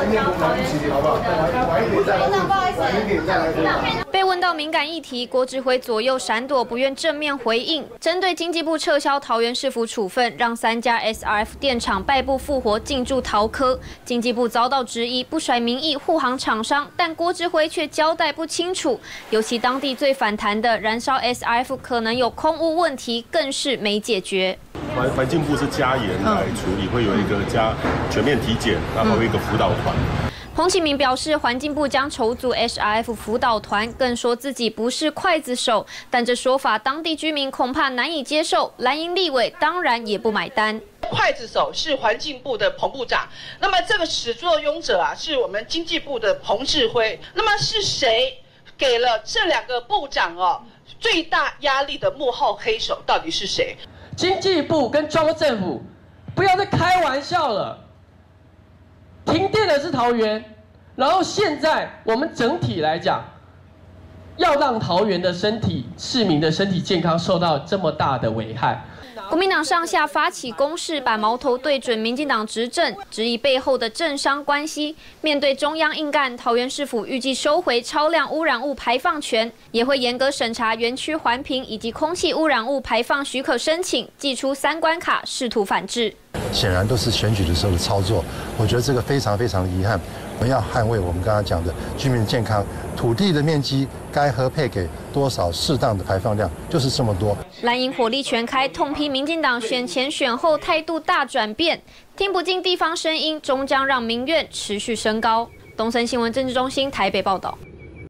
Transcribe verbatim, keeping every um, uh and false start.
被问到敏感议题，郭志辉左右闪躲，不愿正面回应。针对经济部撤销桃园市府处分，让三家 S R F 电厂败部复活，进驻桃科，经济部遭到质疑不甩民意护航厂商，但郭志辉却交代不清楚。尤其当地最反弹的燃烧 S R F 可能有空污问题，更是没解决。 环环境部是加严来处理，会有一个加全面体检，然后还有一个辅导团。 彭启明表示，环境部将筹组 S R F 辅导团，更说自己不是刽子手，但这说法当地居民恐怕难以接受。蓝营立委当然也不买单。 刽子手是环境部的彭部长，那么这个始作俑者啊，是我们经济部的彭志辉。那么是谁给了这两个部长哦最大压力的幕后黑手？到底是谁？ 经济部跟中央政府不要再开玩笑了。停电的是桃园，然后现在我们整体来讲，要让桃园的身体、市民的身体健康受到这么大的危害。 国民党上下发起攻势，把矛头对准民进党执政，质疑背后的政商关系。面对中央硬干，桃园市府预计收回超量污染物排放权，也会严格审查园区环评以及空气污染物排放许可申请，祭出三关卡，试图反制。 显然都是选举的时候的操作，我觉得这个非常非常的遗憾。我们要捍卫我们刚刚讲的居民健康，土地的面积该核配给多少适当的排放量，就是这么多。 蓝营火力全开，痛批民进党选前选后态度大转变，听不进地方声音，终将让民怨持续升高。东森新闻政治中心台北报道。